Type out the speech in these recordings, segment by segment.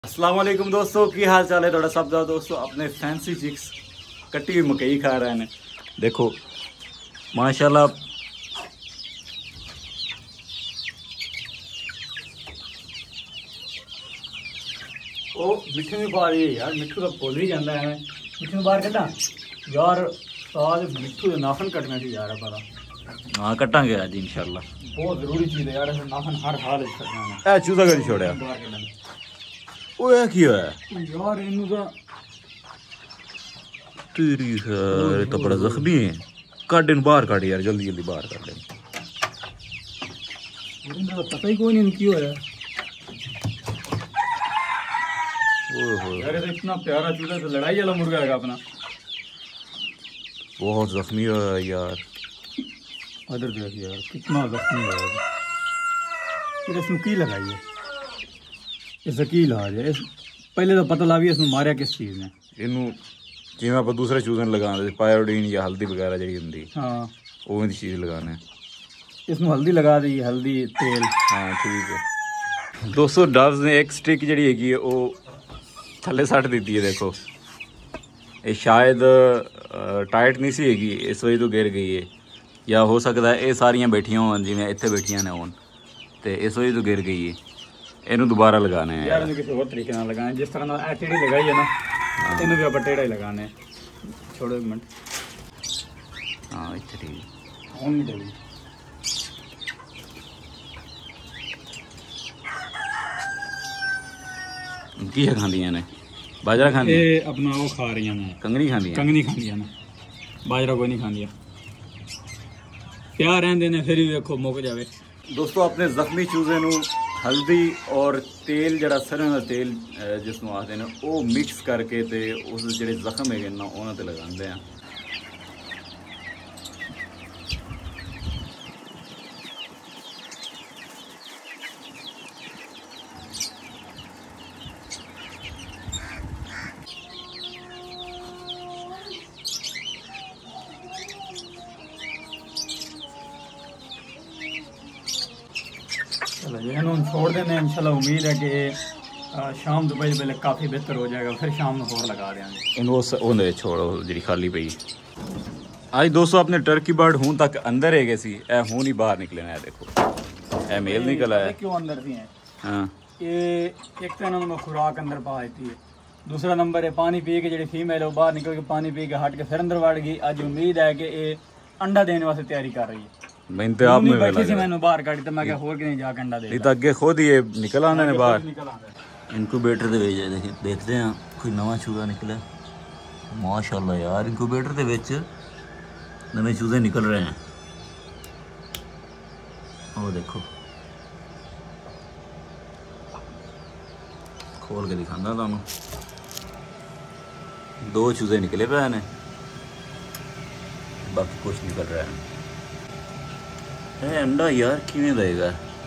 अस्सलाम वालेकुम दोस्तों, की हाल चाल है थोड़ा सब दा दोस्तों। अपने फैंसी चिक्स कट्टी हुई मकई खा रहे हैं। देखो माशाल्लाह, ओ मिठू भी पा रही है यार। मिठू तो भुल ही जाता है। मिठू बाहर कटा यार, आज मिठू के नाखन कटने की यार पता। हाँ कटांगे आज इंशाल्लाह, बहुत जरूरी चीज है यार। नाखन हर हाल कटना है। चूजा कभी छोड़िया ओए की है यार, इनू तो तेरी है तो बड़ा जख्मी है। काट इन बाहर काट यार, जल्दी जल्दी बाहर काट ले। तो पता ही कोई नहीं क्यों है यार। तो इतना प्यारा चूजा, तो लड़ाई वाला मुर्गा है अपना। बहुत जख्मी है यार। अदर देख यार कितना जख्मी है। फिर इसमें की लगाई है, इसका की इलाज है? पहले तो पता लावी इसमें मारिया किस चीज़ ने। इनू जिवें आप दूसरे चूजे लगा पायोडीन या हल्दी वगैरह जी होंगी, हाँ वो चीज़ लगाने। इसमें हल्दी लगा दी, हल्दी तेल। हाँ ठीक है दोस्तों। डव्स ने एक स्टिक जी हैगी वो थले सट दी है। देखो ये शायद टाइट नहीं सी हैगी, इस वजह तो गिर गई है। या हो सकता है ये सारियाँ बैठियां हो जिवें इत्थे बैठियां ने होन, तो इस वजह तो गिर गई है। इनू दोबारा लगाने हैं यार, किसी और तरीके ना लगाने। जिस तरह टेढ़ी लगाई है ना, इनू भी आप टेढ़ा ही लगाने। छोड़ो एक मिनट। हाँ इतने ठीक हूँ नहीं चली। की है खांदिया ने? बाजरा खांदी अपना वो खा रही ने, कंगनी खांदी। कंगनी खांदिया ने, बाजरा कोई नहीं खांदिया। प्यार रहने ने फिर भी देखो मुक जावे। दोस्तों अपने जख्मी चूजे नू हल्दी और तेल जरा सरों का तेल जिसनों आखते हैं वो मिक्स करके ते उस जो जख्म है ना उन्होंने ते लगाते हैं। चलो छोड़ देने इंशाल्लाह। उम्मीद है कि शाम दोपहर पहले काफ़ी बेहतर हो जाएगा, फिर शाम में और लगा देंगे इनको। छोड़ो जी खाली पई। आज दोस्तों अपने टर्की बर्ड हूँ तक अंदर है गए, ए हूँ नहीं बाहर निकले ना। देखो ए मेल निकला है। क्यों अंदर थी? हाँ ये एक तो इन्होंने खुराक अंदर पा देती है, दूसरा नंबर है पानी पी के जी फीमेल है वो बाहर निकल के पानी पी के हट के फिर अंदर बढ़ गई। आज उम्मीद है कि ये अंडा देने वास्ते तैयारी कर रही है। मैंने आप में मैंने बाहर काटी तो मैं क्या होर नहीं जाके अंडा दे। तो अगे खुद ही निकल आने ने बाहर। इनक्यूबेटर दे विच देखते हैं कोई नवा चूजा निकले। माशाल्लाह यार इनक्यूबेटर दे विच नवे चूजे निकल रहे हैं। वो देखो खोल के दिखाना तुहानू। दो चूजे निकले पे ने, बाकी कुछ निकल रहा है। अंडा यार किवें देगा?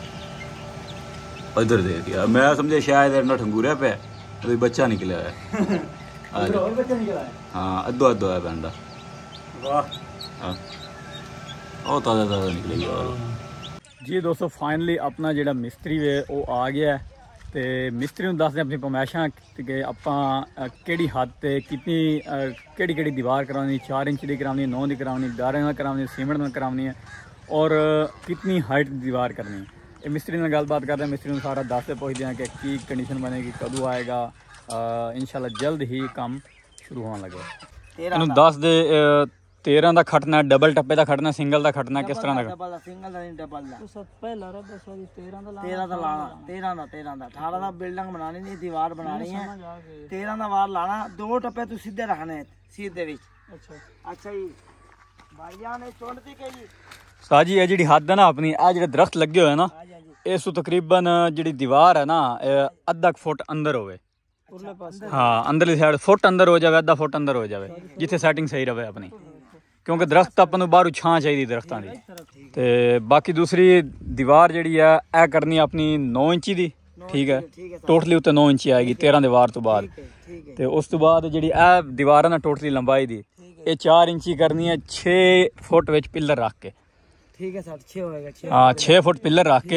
इधर देख यार, मैं समझे शायद अंडा ठंगूरिया पे तो बच्चा निकला है। और बच्चा निकला है? हाँ अद्धो अद्धो है अंडा। वाह ओ ताज़ा ताज़ा निकलेगी। और जी दोस्तों फाइनली अपना जो मिस्त्री है वो आ गया है। तो मिस्त्री ਨੂੰ ਦੱਸਦੇ अपनी फरमाइशां कि ਆਪਾਂ ਕਿਹੜੀ हद ਤੇ कितनी ਕਿਹੜੀ दीवार करानी, 4 इंच की करानी, 9 की करानी, 11 की करानी, सीमेंट में करानी है और कितनी हाइट दीवार करनी है। ये मिस्त्री ने गलबात करते हैं। मिस्त्री ने सारा दसते पूछते हैं कि की कंडीशन बनेगी, कदों आएगा। इंशाल्लाह जल्द ही काम शुरू होने लगे। इन्हों दस दे 13 का खटना, डबल टप्पे का खटना, सिंगल का खटना, किस तरह का? डबल सिंगल दा नहीं, डबल दा। तो पहला रा 13 दा लाना, 13 दा 18 दा बिल्डिंग बनानी नहीं, दीवार बनानी है। 13 दा वार लाना, दो टप्पे तू सीधे रखने सीधे विच। अच्छा जी भाईया ने चोंडती कही साजी है जी हद है ना अपनी। आ जो दरख्त लगे हुए ना इस तकरीबन जी दीवार है ना अद्धा फुट अंदर होवे। हाँ अंदरली साइड फुट अंदर हो जाए, अद्धा फुट अंदर हो जाए जिथे सैटिंग सही रहे अपनी। क्योंकि दरख्त अपन बाहरों छां चाहिए दरख्तों की। तो बाकी दूसरी दीवार जी है यह करनी अपनी 9 इंची की। ठीक है टोटली उत्ते 9 इंची आएगी 13 दीवार तो बाद। तो उस तो बाद जी दीवार है ना टोटली लंबाई की ये 4 इंची करनी है 6 फुट विच पिलर रख के। ठीक है सर 6 होएगा। हाँ 6 फुट पिलर रख के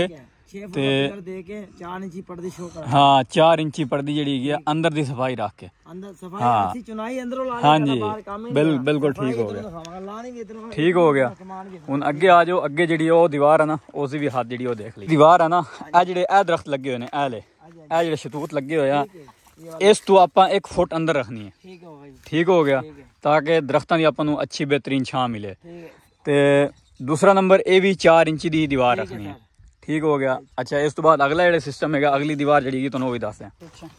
6 फुट पिलर दे के 4 इंची पर्दी शो कर। हाँ 4 इंची पर्दी जी है अंदर दी सफाई रख के अंदर सफाई हाँ अच्छी चुनाई अंदरों ला हाँ जी बिल्कुल ठीक हो गया ठीक हो गया। हुन अगे आ जाओ अगे जी दीवार है ना उस भी हाथ जी देख ली दीवार है ना ए दरख्त लगे हुए ने ए जेडे शतूत लगे हुए आ इस तो आप 1 फुट अंदर रखनी है ठीक हो गया ताकि दरख्तों की आपको अच्छी बेहतरीन छां मिले। ते दूसरा नंबर ये भी 4 इंची की दीवार रखनी है ठीक हो गया। अच्छा इस तो बाद अगला जो सिस्टम है अगली दीवार जी तुम भी दस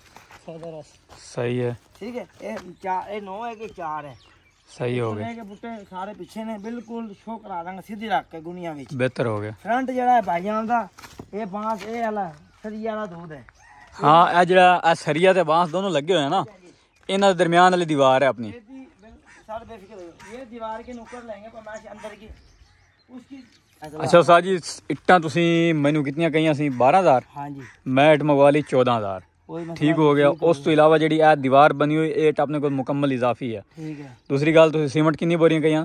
सही है ठीक है। ये 9 है कि 4 है सही हो गया। बूटे सारे पीछे ने बिल्कुल शो करा देंगे सीधी रख के गुनिया विच बेहतर हो गया। फ्रंट जड़ा है भाईजान दा ये बांस ये वाला सरिया वाला दूध है हाँ जरा सरिया ते बांस दोनों लगे हुए हैं ना इन्हां दे दरमियान वाली दीवार है अपनी सर बेफिक्र हो ये दीवार के नुक्कड़ लेंगे पर मैं अंदर की उसकी अच्छा साहब जी इट्टां तुसी मैनू कितनियां कहियां सी 12000 हाँ जी मैं इट मंगवा ली 14000 ठीक हो गया। उस तो इलावा जी दीवार बनी हुई इट अपने को मुकम्मल इजाफी है ठीक है। दूसरी गल तुसी सीमेंट कितनी बोरियां कहियां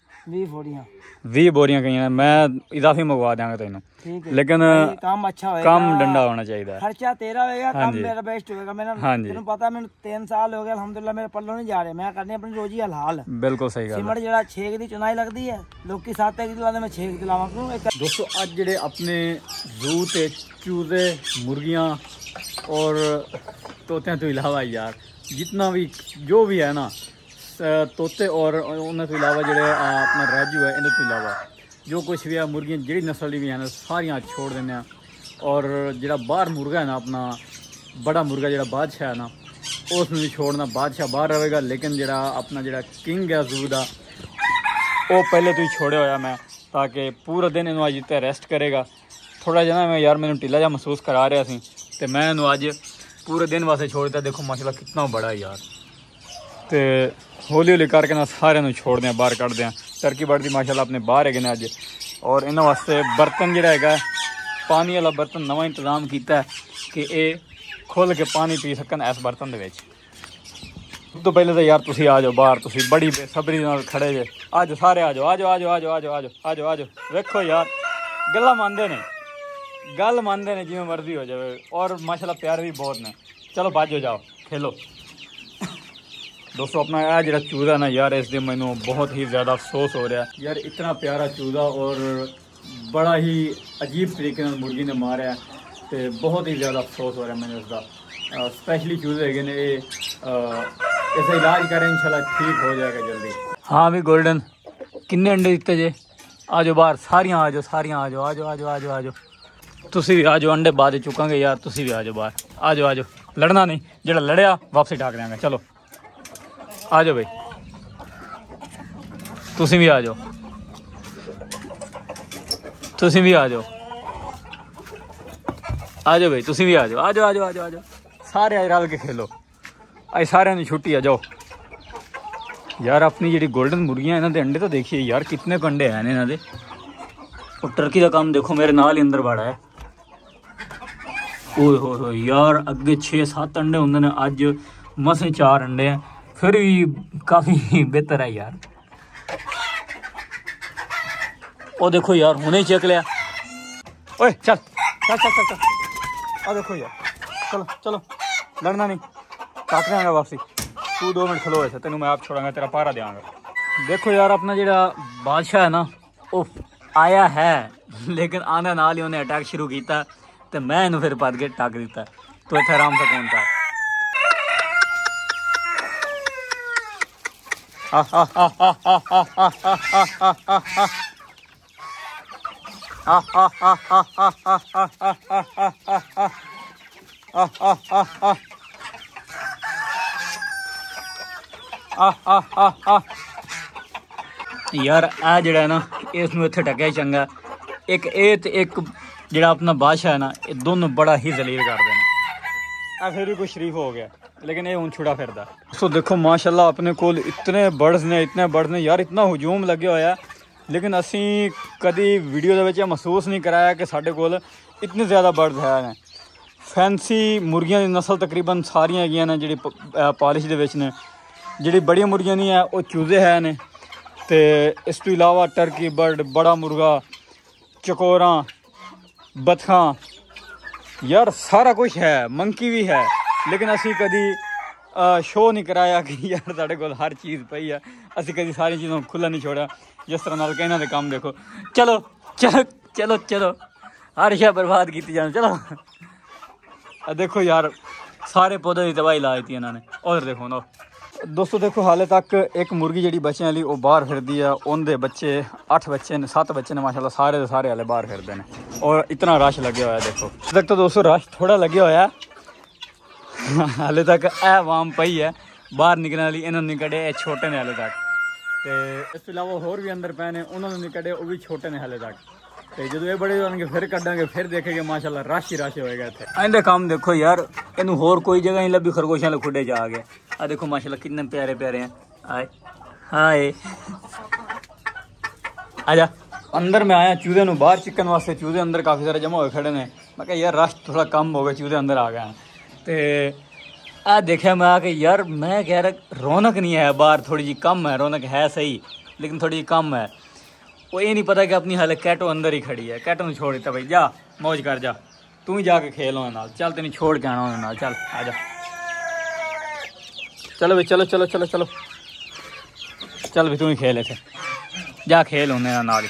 20 बोरियां कहियां मैं इजाफी मंगवा देंगा तेन लेकिन काम अच्छा होएगा काम डंडा होना चाहिए खर्चा तेरा होएगा काम मेरा बेस्ट होएगा मेरा तेन पता मैं 3 साल हो गए अल्हम्दुलिल्लाह मेरे पल्लों नहीं जा रहे मैं करनी अपनी रोजी हलाल बिल्कुल सही गल सीमेंट जड़ा 6 की चुनाई लगती है लोग 7 की लाने मैं 6 की लावा क्यों दोस्तों आज जेडे अपने जू ते चूजे मुर्गियां और तोते तो इलावा यार जितना भी जो भी है ना तोते और उन्हें तो इलावा जो अपना राजू है इन्हें तो इलावा जो कुछ भी है मुर्गियाँ जी नस्ल की भी है ना सारियाँ छोड़ देने और जो बाहर मुर्गा है ना अपना बड़ा मुर्गा जो बादशाह है ना उसमें भी छोड़ना बादशाह बाहर रहेगा लेकिन जो अपना जो किंग है जू का वो पहले तो ही छोड़े होया मैं ताकि पूरा दिन इन्हों अज इतने रेस्ट करेगा थोड़ा जना मैं यार मैंने ढिला जा महसूस करा रहा सी तो मैं इन्हों अज पूरे दिन वास्ते छोड़ दिया। देखो माशाल्लाह कितना बड़ा है यार तो हौली हौली करके ना सारे छोड़ दें बाहर कट दें टर्की बर्ड की माशाल्लाह अपने बाहर है अज और इन्होंने वास्ते बर्तन जोड़ा है पानी वाला बर्तन नवा इंतजाम किया कि ये खुल के पानी पी सकन इस बर्तन के तो पहले तो यार तुम आ जाओ बाहर तुम बड़ी बेसब्री खड़े जे आ जाओ सारे आ जाओ आ जाओ आ जाओ आ जाओ आ जाओ आ जाओ आ जाओ आ जाओ देखो यार गल्ला मानते ने गल मानते ने जिवें मर्जी हो जाए और माशाल्लाह प्यार भी बहुत ने चलो बाजो जाओ खेलो। दोस्तों अपना यह जो चूजा ना यार इस दिन मैनू बहुत ही ज़्यादा अफसोस हो रहा है यार इतना प्यारा चूजा और बड़ा ही अजीब तरीके मुर्गी ने मारा है तो बहुत ही ज़्यादा अफसोस हो रहा है मैंने उसका स्पेशली चूजे है ने ऐसा इलाज करें इंशाल्लाह ठीक हो जाएगा जल्दी। हाँ भी गोल्डन किन्ने अंडे दिते जे आ जाओ बाहर सारियां आ जाओ सारियां आ जाओ आ जाओ आ जाओ आ जाओ आ जाओ तुसी भी आ जाओ अंडे बाद चुकांगे यार तुसी भी आ जाओ बाहर आ जाओ लड़ना नहीं जो लड़िया वापसी ढाक देंगे चलो आ जाओ भाई तुसी भी आ जाओ तुसी भी आ जाओ आ जाओ भाई तुसी भी आ जाओ आ जाओ आ जाओ आ जाओ आ जाओ सारे आज रल के खेलो आज सारे छुट्टी आ जाओ यार अपनी जी गोल्डन मुर्गियां इन्होंने अंडे तो देखिए यार कितने अंडे हैं इन्होंने और टर्की का काम देखो मेरे नाल ही अंदर बड़ा है ओए हो यार अगे 6-7 अंडे होंगे ने अज मसे 4 अंडे हैं फिर भी काफ़ी बेहतर है यार। ओ देखो यार हुने ही चेक लिया ओए चल चल चल चल चल आ देखो यार चलो चलो लड़ना नहीं काट देंगे वापसी तू 2 मिनट खलो ऐसे तेन मैं आप छोड़ांगा तेरा पारा देंगा। देखो यार अपना जो बादशाह है ना वो आया है लेकिन आने नाल ही उन्हें अटैक शुरू किया तो मैं इन्हू फिर पद के टक दिता तो इतना आराम से कौन था यार आ जड़ा ना इसनू इत्थे टक्या चंगा एक ए ते एक जड़ा अपना बादशाह है ना ये दोनों बड़ा ही जलील करते हैं फिर भी कोई शरीफ हो गया लेकिन ये हूँ छुड़ा फिरदा। सो देखो माशाल्लाह अपने को इतने बर्ड्स ने यार इतना हजूम लगे होया लेकिन असी कभी वीडियो के महसूस नहीं कराया कि साढ़े कोल इतने ज़्यादा बर्ड्स है फैंसी मुर्गियां की नस्ल तकरीबन सारियां हैगियां ने जी पॉलिश के ने जी बड़िया मुर्गियां नहीं है वो चूजे है ने तो इस तो इलावा टर्की बर्ड बड़ा मुर्गा चकोरा बतखां यार सारा कुछ है, मंकी भी है, लेकिन असी कभी शो नहीं कराया कि यार साढ़े को हर चीज़ पई है। असी कभी सारी चीज़ों को खुला नहीं छोड़ा, जिस तरह नाल कहना दे काम देखो। चलो चलो चलो चलो, हर शय बर्बाद की जाए। चलो देखो यार सारे पौधे की दवाई ला दी इन्होंने। और देखो ना दोस्तों, देखो हाले तक एक मुर्गी जी बच्चे वाली वो बाहर फिरदी है, उनके बच्चे 8 बच्चे ने 7 बच्चे ने माशाल्लाह, सारे के सारे हाले बाहर फिरते हैं। और इतना रश लगे हुआ है देखो। तक तो दोस्तों रश थोड़ा लगे हुआ है, हाले तक ए वाम पई है बाहर निकलने वाली, इन्होंने नहीं कढ़े, छोटे ने हाले तक। तो इस अलावा होर भी अंदर पे ने, उन्होंने नहीं कढ़े, वो भी छोटे ने हाले तक। तो जो ये बड़े होंगे फिर कढ़ांगे, फिर देखेंगे माशाल्लाह रश ही रश होएगा इत्थे। आइंदे काम देखो यार, इन होर कोई जगह नहीं लभी, खरगोशों वाले खुडे जा गए। आ देखो माशाल्लाह कितने प्यारे प्यारे हैं। आए हाय आजा। अंदर में आया चूजे नु बाहर चिकन वास्ते, चूजे अंदर काफ़ी सारे जमा हुए खड़े ने। मैं कहा यार रश थोड़ा कम हो गया, चूजे अंदर आ गए हैं। तो आ देखा मैं आके यार, मैं कह रहा रौनक नहीं है बाहर, थोड़ी जी कम है, रौनक है सही लेकिन थोड़ी जी कम है। वो ये नहीं पता कि अपनी हाले कैटो अंदर ही खड़ी है, कैटो ने छोड़ देता भाई, जा मौज कर जा, तू ही जाके खेल नाल, चल तेन छोड़ के आना नाल, चल आ जा। चलो भाई चलो चलो चलो चलो चल भाई, तू ही खेल इसे, जा खेल होने नाल।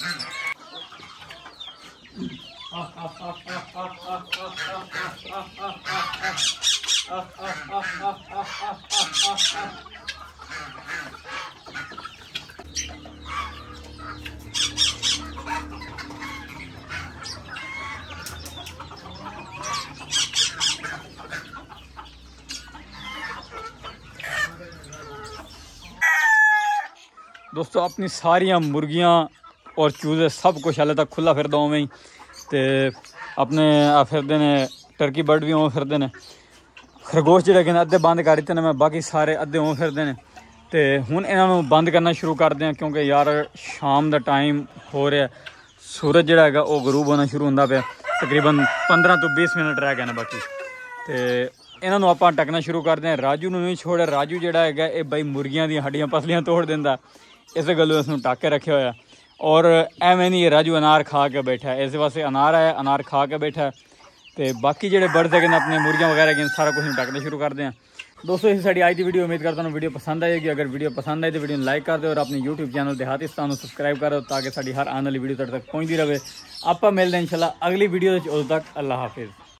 दोस्तों अपनी सारिया मुर्गियां और चूजे सब कुछ हाले तक खुला फिरदा उवें ही, तो अपने आ फिरदे ने, टर्की बर्ड भी उवें फिरदे ने, खरगोश जिहड़े कि अद्धे बंद कर दित्ते ने मैं, बाकी सारे अद्धे उवें फिरदे ने। तो हुण इन्हां बंद करना शुरू करते हैं, क्योंकि यार शाम का टाइम हो रहा है, सूरज जिहड़ा हैगा वो गरूब होना शुरू होंदा पिया, तकरीबन 15 तो 20 मिनट रह गए ने बाकी। तो इन्हों आप टकना शुरू करते हैं। राजू नहीं छोड़, राजू जिहड़ा हैगा ये बई मुर्गियां दी हड्डियां पसलियां तोड़ दिंदा, इस गलों इसनूं ढक के रखे होया। और एवें नहीं राजू अनार खा के बैठा है, इस वास्ते अनार है, अनार खा के बैठा है। तो बाकी जो बर्ड्स है अपने मुर्गियां वगैरह सारा कुछ ढकना शुरू करते हैं। दोस्तों इस साड़ी आज की वीडियो उम्मीद करता हूँ वीडियो पसंद आएगी। अगर वीडियो पसंद आए तो वीडियो लाइक कर दो और अपने यूट्यूब चैनल देहातिस्तान सब्सक्राइब करो, ताकि साड़ी हर आने वाली वीडियो तक पहुँचती रहे। आप मिलते हैं इंशाल्लाह अगली वीडियो, उस तक अल्लाह हाफिज़।